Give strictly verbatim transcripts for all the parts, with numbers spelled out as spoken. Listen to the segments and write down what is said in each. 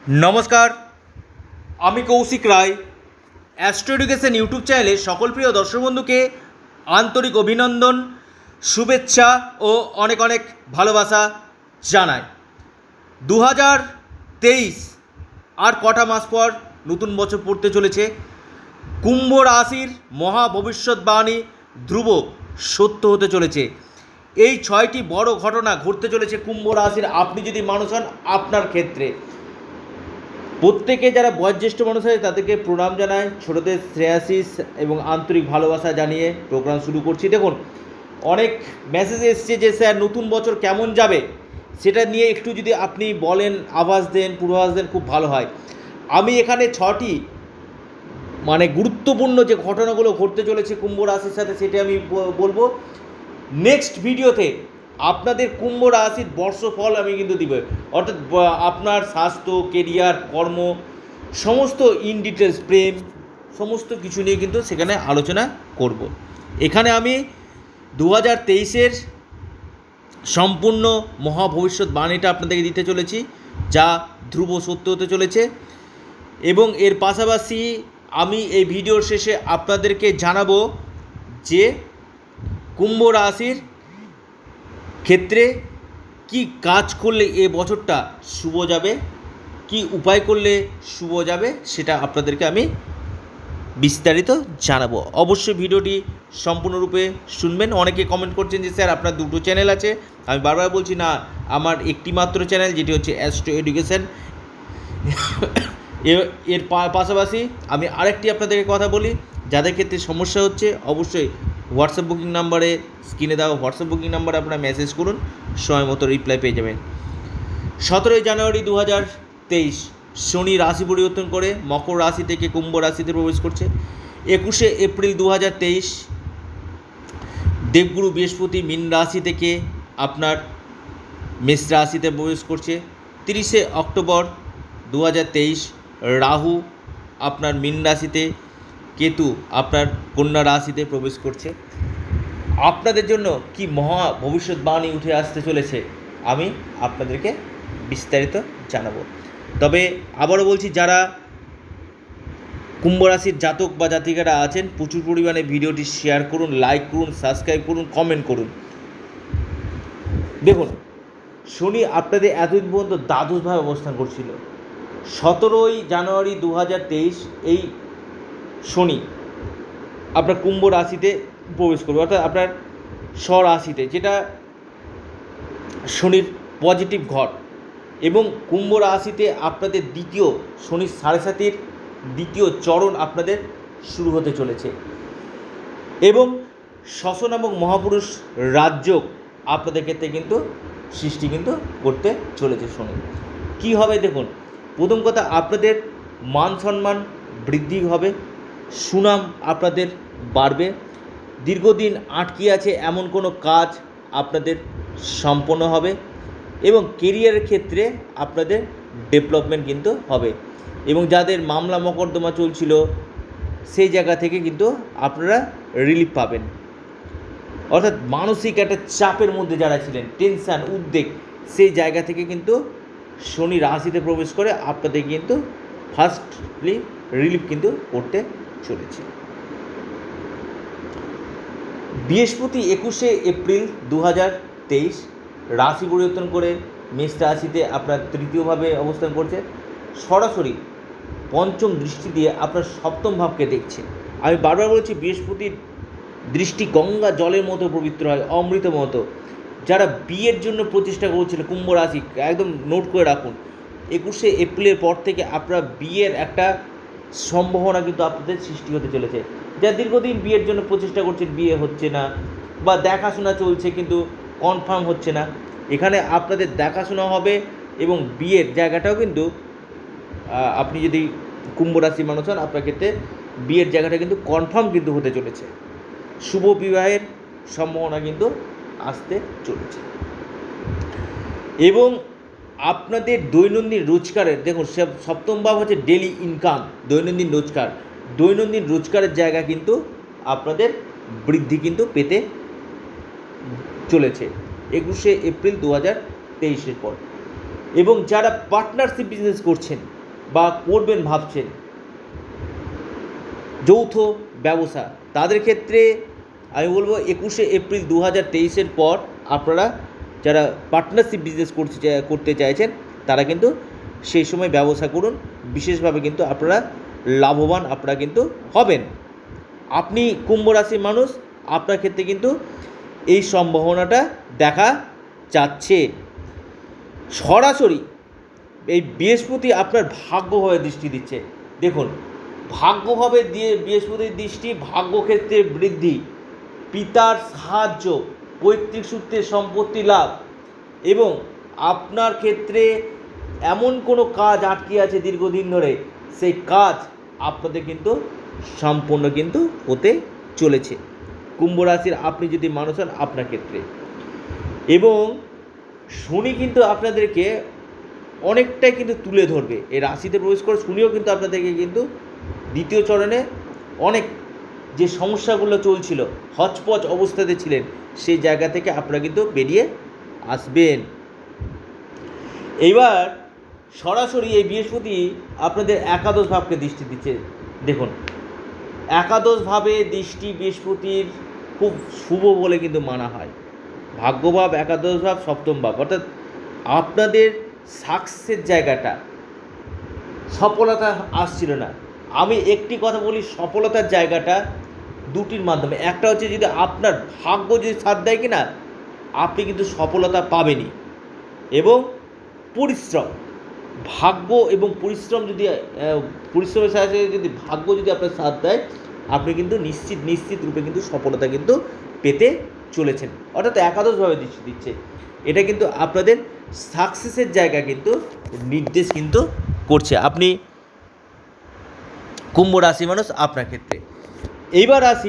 नमस्कार আমি Koushik Roy astro education YouTube চ্যানেলে সকল প্রিয় দর্শক বন্ধুকে আন্তরিক অভিনন্দন শুভেচ্ছা ও অনেক অনেক ভালোবাসা জানাই। দু হাজার তেইশ আর কটা মাস পর নতুন বছর পড়তে চলেছে। কুম্ভ রাশির মহা ভবিষ্যৎবাণী ধ্রুব সত্য হতে চলেছে। এই ছয়টি বড় ঘটনা ঘটতে চলেছে কুম্ভ রাশির। আপনি যদি মানুষ হন আপনার ক্ষেত্রে প্রত্যেকে যারা বয়োজ্যেষ্ঠ মানুষ আছে তাদেরকে প্রণাম জানায়, ছোটদের শ্রেয়াশিস এবং আন্তরিক ভালোবাসা জানিয়ে প্রোগ্রাম শুরু করছি। দেখুন, অনেক মেসেজ এসছে যে স্যার নতুন বছর কেমন যাবে সেটা নিয়ে একটু যদি আপনি বলেন, আভাস দেন, পূর্বাভাস দেন, খুব ভালো হয়। আমি এখানে ছটি মানে গুরুত্বপূর্ণ যে ঘটনাগুলো ঘটতে চলেছে কুম্ভ রাশির সাথে সেটা আমি বলবো। নেক্সট ভিডিওতে আপনাদের কুম্ভ রাশির বর্ষফল আমি কিন্তু দিব, অর্থাৎ আপনার স্বাস্থ্য, কেরিয়ার, কর্ম সমস্ত ইন ডিটেলস, প্রেম সমস্ত কিছু নিয়ে কিন্তু সেখানে আলোচনা করব। এখানে আমি দু হাজার তেইশের সম্পূর্ণ মহা ভবিষ্যৎবাণীটা আপনাদেরকে দিতে চলেছি, যা ধ্রুব সত্য হতে চলেছে। এবং এর পাশাপাশি আমি এই ভিডিওর শেষে আপনাদেরকে জানাবো যে কুম্ভ রাশির ক্ষেত্রে কি কাজ করলে এ বছরটা শুভ যাবে, কি উপায় করলে শুভ যাবে সেটা আপনাদেরকে আমি বিস্তারিত জানাবো। অবশ্যই ভিডিওটি সম্পূর্ণরূপে শুনবেন। অনেকে কমেন্ট করছেন যে স্যার আপনার দুটো চ্যানেল আছে। আমি বারবার বলছি না, আমার একটি মাত্র চ্যানেল, যেটি হচ্ছে অ্যাস্ট্রো এডুকেশন। এর পাশাপাশি আমি আরেকটি আপনাদেরকে কথা বলি, যাদের ক্ষেত্রে সমস্যা হচ্ছে অবশ্যই হোয়াটসঅ্যাপ বুকিং নাম্বারে, স্ক্রিনে দেওয়া হোয়াটসঅ্যাপ বুকিং নাম্বারে আপনারা মেসেজ করুন, সময় মতো রিপ্লাই পেয়ে যাবেন। সতেরোই জানুয়ারি দু হাজার তেইশ শনি রাশি পরিবর্তন করে মকর রাশি থেকে কুম্ভ রাশিতে প্রবেশ করছে। একুশে এপ্রিল দু হাজার তেইশ দেবগুরু বৃহস্পতি মীন রাশি থেকে আপনার মেষ রাশিতে প্রবেশ করছে। তিরিশে অক্টোবর দু হাজার তেইশ রাহু আপনার মীন রাশিতে, কেতু আপনার কন্যা রাশিতে প্রবেশ করছে। আপনাদের জন্য কি মহা ভবিষ্যৎবাণী উঠে আসতে চলেছে আমি আপনাদেরকে বিস্তারিত জানাবো। তবে আবারও বলছি, যারা কুম্ভ রাশির জাতক বা জাতিকারা আছেন প্রচুর পরিমাণে ভিডিওটি শেয়ার করুন, লাইক করুন, সাবস্ক্রাইব করুন, কমেন্ট করুন। দেখুন, শনি আপনাদের এতদিন পর্যন্ত দ্বাদশভাবে অবস্থান করছিল। সতেরোই জানুয়ারি দু হাজার তেইশ এই শনি আপনার কুম্ভ রাশিতে প্রবেশ করবে, অর্থাৎ আপনার স্বরাশিতে, যেটা শনির পজিটিভ ঘর। এবং কুম্ভ রাশিতে আপনাদের দ্বিতীয় শনির সাড়ে সাতির দ্বিতীয় চরণ আপনাদের শুরু হতে চলেছে। এবং শশ নামক মহাপুরুষ রাজযোগ আপনাদের ক্ষেত্রে কিন্তু সৃষ্টি কিন্তু করতে চলেছে শনি। কী হবে দেখুন, প্রথম কথা আপনাদের মান সম্মান বৃদ্ধি হবে, সুনাম আপনাদের বাড়বে, দীর্ঘদিন আটকে আছে এমন কোনো কাজ আপনাদের সম্পন্ন হবে এবং কেরিয়ারের ক্ষেত্রে আপনাদের ডেভেলপমেন্ট কিন্তু হবে। এবং যাদের মামলা মকদ্দমা চলছিল সেই জায়গা থেকে কিন্তু আপনারা রিলিফ পাবেন, অর্থাৎ মানসিক একটা চাপের মধ্যে যারা ছিলেন, টেনশান, উদ্বেগ, সেই জায়গা থেকে কিন্তু শনি রাশিতে প্রবেশ করে আপনাদের কিন্তু ফার্স্টলি রিলিফ কিন্তু করতে চলেছে। বৃহস্পতি একুশে এপ্রিল দু হাজার তেইশ রাশি পরিবর্তন করে মেষ রাশিতে আপনার তৃতীয়ভাবে অবস্থান করছে। সরাসরি পঞ্চম দৃষ্টি দিয়ে আপনার সপ্তম ভাবকে দেখছে। আমি বারবার বলেছি, বৃহস্পতির দৃষ্টি গঙ্গা জলের মতো পবিত্র হয়, অমৃত মতো। যারা বিয়ের জন্য প্রচেষ্টা করছিল কুম্ভ রাশি, একদম নোট করে রাখুন, একুশে এপ্রিলের পর থেকে আপনার বিয়ের একটা সম্ভাবনা কিন্তু আপনাদের সৃষ্টি হতে চলেছে। যা দীর্ঘদিন বিয়ের জন্য প্রচেষ্টা করছেন, বিয়ে হচ্ছে না বা দেখাশোনা চলছে কিন্তু কনফার্ম হচ্ছে না, এখানে আপনাদের দেখাশোনা হবে এবং বিয়ের জায়গাটাও কিন্তু আপনি যদি কুম্ভ রাশি মানুষ হন আপনার ক্ষেত্রে বিয়ের জায়গাটা কিন্তু কনফার্ম কিন্তু হতে চলেছে। শুভ বিবাহের সম্ভাবনা কিন্তু আসতে চলেছে। এবং আপনাদের দৈনন্দিন রোজগারের, দেখুন সপ্তম ভাব হচ্ছে ডেলি ইনকাম, দৈনন্দিন রোজগার, দৈনন্দিন রোজগারের জায়গা কিন্তু আপনাদের বৃদ্ধি কিন্তু পেতে চলেছে একুশে এপ্রিল দু হাজার তেইশের পর। এবং যারা পার্টনারশিপ বিজনেস করছেন বা করবেন ভাবছেন যৌথ ব্যবসা, তাদের ক্ষেত্রে আমি বলবো একুশে এপ্রিল দু হাজার তেইশের পর আপনারা যারা পার্টনারশিপ বিজনেস করতে করতে চাইছেন তারা কিন্তু সেই সময় ব্যবসা করুন, বিশেষভাবে কিন্তু আপনারা লাভবান আপনারা কিন্তু হবেন। আপনি কুম্ভ রাশির মানুষ, আপনার ক্ষেত্রে কিন্তু এই সম্ভাবনাটা দেখা যাচ্ছে। সরাসরি এই বৃহস্পতি আপনার ভাগ্যভাবে দৃষ্টি দিচ্ছে। দেখুন, ভাগ্যভাবে দিয়ে বৃহস্পতির দৃষ্টি, ভাগ্যক্ষেত্রে বৃদ্ধি, পিতার সাহায্য, পৈতৃক সূত্রে সম্পত্তি লাভ, এবং আপনার ক্ষেত্রে এমন কোনো কাজ আটকে আছে দীর্ঘদিন ধরে, সেই কাজ আপনাদের কিন্তু সম্পূর্ণ কিন্তু হতে চলেছে কুম্ভ রাশির আপনি যদি মানুষ হন আপনার ক্ষেত্রে। এবং শনি কিন্তু আপনাদেরকে অনেকটাই কিন্তু তুলে ধরবে, এই রাশিতে প্রবেশ করে শনিও কিন্তু আপনাদেরকে কিন্তু দ্বিতীয় চরণে অনেক যে সমস্যাগুলো চলছিল, হচপচ অবস্থাতে ছিলেন, সেই জায়গা থেকে আপনারা কিন্তু বেরিয়ে আসবেন। এইবার সরাসরি এই বৃহস্পতি আপনাদের একাদশ ভাবকে দৃষ্টি দিচ্ছে। দেখুন, একাদশভাবে দৃষ্টি বৃহস্পতির খুব শুভ বলে কিন্তু মানা হয়। ভাগ্যভাব, একাদশ ভাব, সপ্তম ভাব, অর্থাৎ আপনাদের সাকসেসের জায়গাটা, সফলতা আসছিল না। আমি একটি কথা বলি, সফলতার জায়গাটা দুটির মাধ্যমে, একটা হচ্ছে যদি আপনার ভাগ্য যদি সাথ দেয় কি না, আপনি কিন্তু সফলতা পাবেনই। এবং পরিশ্রম, ভাগ্য এবং পরিশ্রম যদি পরিশ্রমের সাথে যদি ভাগ্য যদি আপনার সাথ দেয়, আপনি কিন্তু নিশ্চিত নিশ্চিত রূপে কিন্তু সফলতা কিন্তু পেতে চলেছেন। অর্থাৎ একাদশভাবে দৃষ্টি দিচ্ছে, এটা কিন্তু আপনাদের সাকসেসের জায়গা কিন্তু নির্দেশ কিন্তু করছে আপনি কুম্ভ রাশি মানুষ আপনার ক্ষেত্রে। এইবার আসি,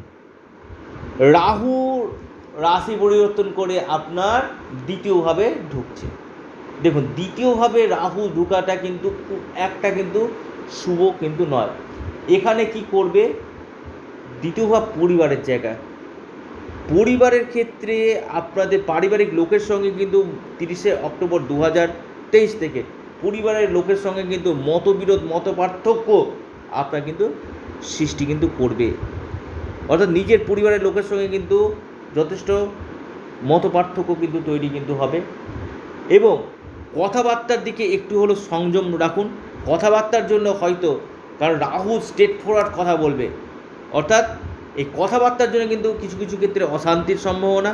রাহু রাশি পরিবর্তন করে আপনার দ্বিতীয়ভাবে ঢুকছে। দেখুন, দ্বিতীয়ভাবে রাহু ঢুকাটা কিন্তু খুব একটা কিন্তু শুভ কিন্তু নয়। এখানে কি করবে, দ্বিতীয় ভাব পরিবারের জায়গা, পরিবারের ক্ষেত্রে আপনাদের পারিবারিক লোকের সঙ্গে কিন্তু তিরিশে অক্টোবর দু হাজার তেইশ থেকে পরিবারের লোকের সঙ্গে কিন্তু মতবিরোধ, মত পার্থক্য আপনার কিন্তু সৃষ্টি কিন্তু করবে। অর্থাৎ নিজের পরিবারের লোকের সঙ্গে কিন্তু যথেষ্ট মত পার্থক্য কিন্তু তৈরি কিন্তু হবে। এবং কথাবার্তার দিকে একটু হলো সংযম রাখুন কথাবার্তার জন্য, হয়তো কারণ রাহু স্ট্রেট ফরওয়ার্ড কথা বলবে, অর্থাৎ এই কথাবার্তার জন্য কিন্তু কিছু কিছু ক্ষেত্রে অশান্তির সম্ভাবনা।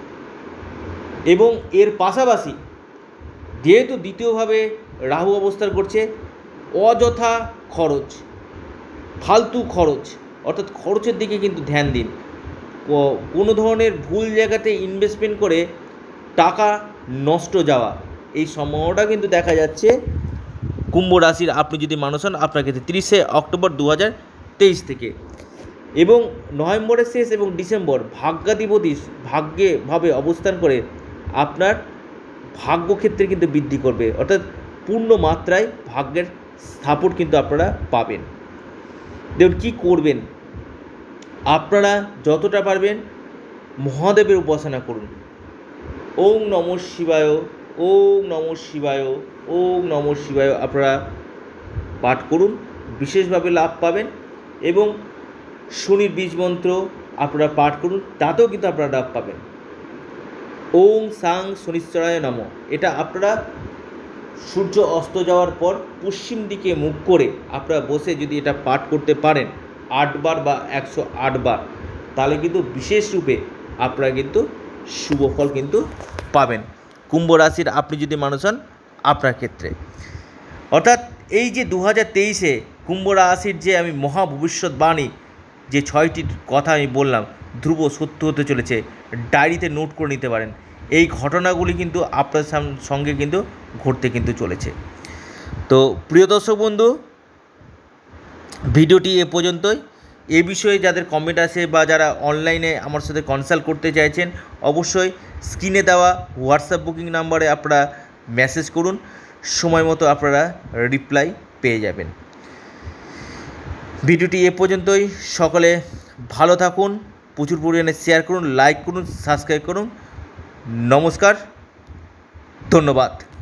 এবং এর পাশাপাশি যেহেতু দ্বিতীয়ভাবে রাহু অবস্থান করছে, অযথা খরচ, ফালতু খরচ, অর্থাৎ খরচের দিকে কিন্তু ধ্যান দিন। কোনো ধরনের ভুল জায়গাতে ইনভেস্টমেন্ট করে টাকা নষ্ট যাওয়া, এই সম্ভাবনাটা কিন্তু দেখা যাচ্ছে কুম্ভ রাশির আপনি যদি মানুষ হন আপনার ক্ষেত্রে তিরিশে অক্টোবর দু হাজার তেইশ থেকে। এবং নভেম্বরের শেষ এবং ডিসেম্বর ভাগ্যাধিপতি ভাগ্যে ভাবে অবস্থান করে আপনার ভাগ্যক্ষেত্রে কিন্তু বৃদ্ধি করবে, অর্থাৎ পূর্ণ মাত্রায় ভাগ্যের সাপোর্ট কিন্তু আপনারা পাবেন। দেখুন কী করবেন, আপনারা যতটা পারবেন মহাদেবের উপাসনা করুন। ওম নমঃ শিবায়, ওম নমঃ শিবায়, ওম নমঃ শিবায় আপনারা পাঠ করুন, বিশেষভাবে লাভ পাবেন। এবং শনির বীজ মন্ত্র আপনারা পাঠ করুন, তাতেও কিন্তু আপনারা লাভ পাবেন। ওম সাং শনিশ্চরায় নমঃ, এটা আপনারা সূর্য অস্ত যাওয়ার পর পশ্চিম দিকে মুখ করে আপনারা বসে যদি এটা পাঠ করতে পারেন আটবার বা একশো আটবার, তাহলে কিন্তু বিশেষ রূপে আপনারা কিন্তু শুভ ফল কিন্তু পাবেন কুম্ভ রাশির আপনি যদি মানুষ হন আপনার ক্ষেত্রে। অর্থাৎ এই যে দু হাজার তেইশে কুম্ভ রাশির যে আমি মহা ভবিষ্যৎবাণী যে ছয়টি কথা আমি বললাম ধ্রুব সত্য হতে চলেছে, ডায়েরিতে নোট করে নিতে পারেন। এই ঘটনাগুলি কিন্তু আপনার সঙ্গে কিন্তু ঘটতে কিন্তু চলেছে। তো প্রিয় দর্শক বন্ধু, ভিডিওটি এ পর্যন্তই। এ বিষয়ে যাদের কমেন্ট আছে বা যারা অনলাইনে আমার সাথে কনসাল্ট করতে চাইছেন, অবশ্যই স্ক্রিনে দেওয়া হোয়াটসঅ্যাপ বুকিং নাম্বারে আপনারা মেসেজ করুন, সময় মতো আপনারা রিপ্লাই পেয়ে যাবেন। ভিডিওটি এ পর্যন্তই। সকলে ভালো থাকুন, প্রচুর পরিমাণে শেয়ার করুন, লাইক করুন, সাবস্ক্রাইব করুন। নমস্কার, ধন্যবাদ।